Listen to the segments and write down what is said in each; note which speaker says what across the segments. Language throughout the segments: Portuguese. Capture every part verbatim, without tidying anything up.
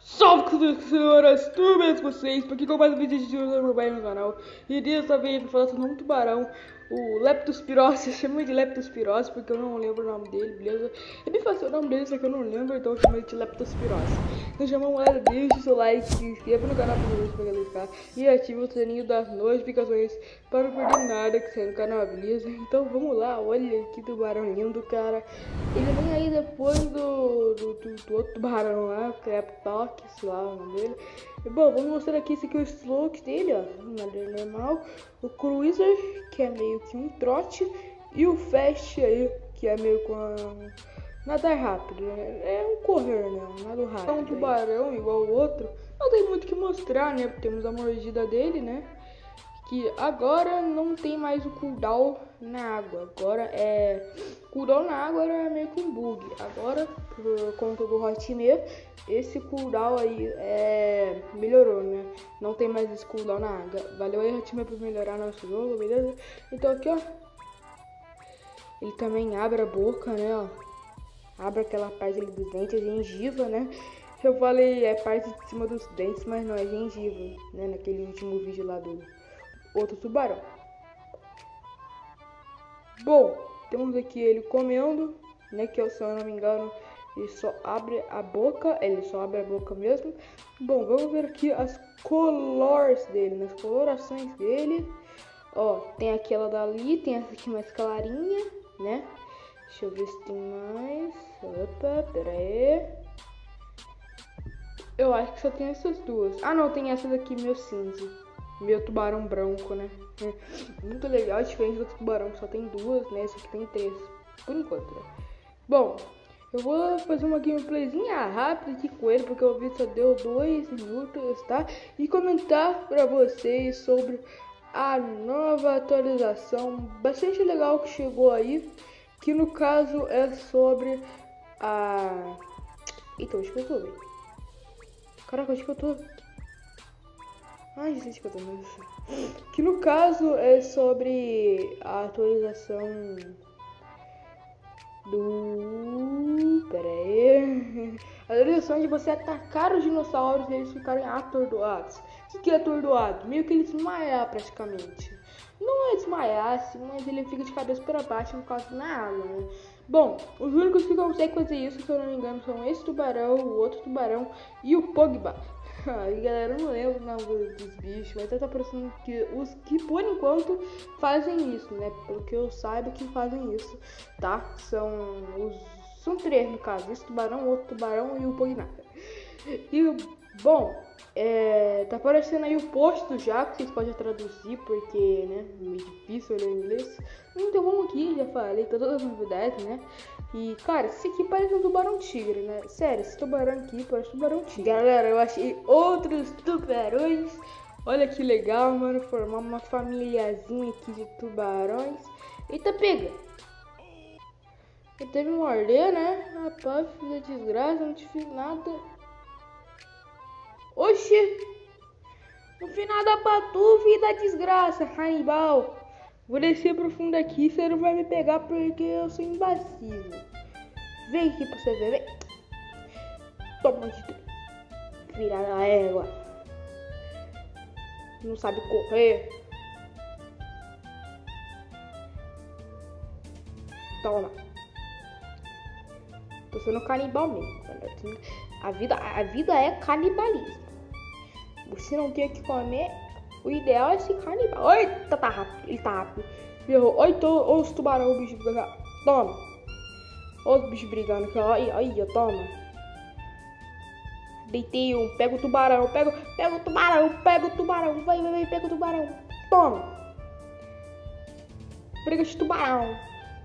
Speaker 1: Salve, senhoras, tudo bem com vocês? Porque com mais um vídeo de hoje no canal. E dessa vez eu vou falar sobre um tubarão, o Leptospirose. Eu chamo de Leptospirose porque eu não lembro o nome dele, beleza? É bem fácil o nome dele, só que eu não lembro, então eu chamo ele de Leptospirose. Então chama uma galera, deixa o seu like, se inscreva no canal para notificar e ative o sininho das notificações para não perder nada que sai no canal, beleza? Então vamos lá, olha que tubarão lindo, cara. Ele vem aí depois do, do, do, do outro tubarão lá, o Creptalk, sei lá o nome dele. E, bom, vamos mostrar aqui esse aqui, o Slowk dele, ó, nada normal. O Cruiser, que é meio que um trote. E o Fast aí, que é meio com a... nadar rápido, né? É um correr, né? Um nado rápido. É um tubarão aí, igual o outro. Não tem muito o que mostrar, né? Temos a mordida dele, né? Que agora não tem mais o cooldown na água. Agora é... cooldown na água era meio que um bug. Agora, por conta do Hotmail, esse cooldown aí é... melhorou, né? Não tem mais esse cooldown na água. Valeu aí, Hotmail, por melhorar nosso jogo, beleza? Então aqui, ó. Ele também abre a boca, né, ó. Abre aquela parte ali dos dentes, a gengiva, né? Eu falei é parte de cima dos dentes, mas não, é gengiva, né? Naquele último vídeo lá do outro tubarão. Bom, temos aqui ele comendo, né? Que se eu não me engano, ele só abre a boca, ele só abre a boca mesmo. Bom, vamos ver aqui as colores dele, nas colorações dele. Ó, tem aquela dali, tem essa aqui mais clarinha, né? Deixa eu ver se tem mais. Opa, pera aí. Eu acho que só tem essas duas. Ah, não, tem essa daqui, meu cinza. Meu tubarão branco, né? É muito legal, diferente do tubarão, que só tem duas, né? Esse aqui tem três, por enquanto, né? Bom, eu vou fazer uma gameplayzinha rápida aqui com ele, porque o vídeo só deu dois minutos, tá? E comentar pra vocês sobre a nova atualização bastante legal que chegou aí, que no caso é sobre a... Então, acho que eu tô bem. Caraca, acho que eu tô... Ai, gente, que eu tô muito... Que no caso é sobre a atualização do... Pera aí... A atualização de você atacar os dinossauros e eles ficarem atordoados. O que, que é atordoado? Meio que ele desmaiar praticamente. Não é desmaiar assim, mas ele fica de cabeça para baixo no caso na água, né? Bom, os únicos que conseguem fazer isso, se eu não me engano, são esse tubarão, o outro tubarão e o Pogba. E galera, eu não lembro o nome dos bichos, mas tá parecendo que os que por enquanto fazem isso, né? Pelo que eu saiba que fazem isso, tá? São os... São três no caso, esse tubarão, o outro tubarão e o Pogba. E, bom, é, tá aparecendo aí o posto já, que vocês podem traduzir, porque, né, é meio difícil ler inglês. Então vamos aqui, já falei todas as novidades, né? E, cara, esse aqui parece um tubarão tigre, né? Sério, esse tubarão aqui parece um tubarão tigre. Galera, eu achei outros tubarões. Olha que legal, mano, formar uma famíliazinha aqui de tubarões. Eita, pega! Ele teve me morder, né? Rapaz, fiz a desgraça, não te fiz nada. Oxi! No final da patu, filho da desgraça, Hannibal. Vou descer pro fundo aqui, você não vai me pegar porque eu sou invasivo. Vem aqui pra você ver, vem. Toma de tudo. Virar a égua. Não sabe correr. Toma. Tô sendo canibal mesmo. A vida, a vida é canibalismo. Você não tem o que comer, o ideal é se canibal. Eita, tá rápido, ele tá rápido. Ferrou. Olha então, os tubarão, o bicho brigando. Toma. Olha os bichos brigando aqui, olha, olha, toma. Deitei um, pega o tubarão, pega, pega o tubarão, pega o tubarão, vai, vai, vai, pega o tubarão. Toma. Briga de tubarão.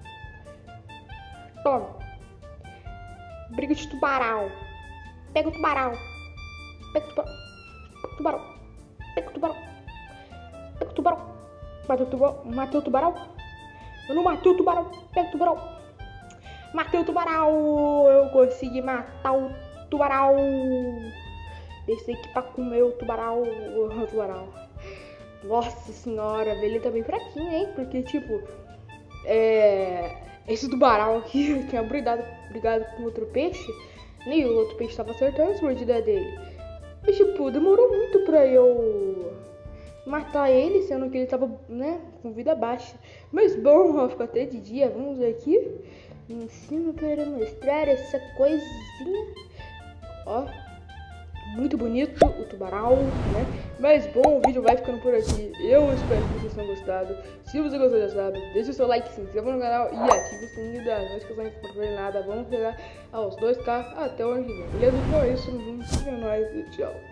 Speaker 1: Toma. Briga de tubarão. Pega o tubarão. Pega o tubarão. Tubarão. Pega o tubarão. Pega o tubarão. Matei o tubarão. Matei o tubarão. Eu não matei o tubarão. Pega o tubarão. Matei o tubarão. Eu consegui matar o tubarão. Desci aqui pra comer o tubarão. O tubarão. Nossa senhora, ele tá bem fraquinho, hein? Porque, tipo, é... esse tubarão aqui tinha brigado, brigado com outro peixe. Nem o outro peixe tava acertando as mordidas dele. Mas, tipo, demorou muito pra eu matar ele, sendo que ele tava, né, com vida baixa. Mas bom, ó, ficou até de dia. Vamos ver aqui. Ensino para mostrar essa coisinha. Ó, muito bonito o tubarão, né? Mas bom, o vídeo vai ficando por aqui. Eu espero que vocês tenham gostado. Se você gostou, já sabe, deixa o seu like, se inscreva no canal e ative o sininho das notificações para não perder nada. Vamos chegar aos dois K até o ano que vem. Beleza? Então é isso, é nóis e tchau.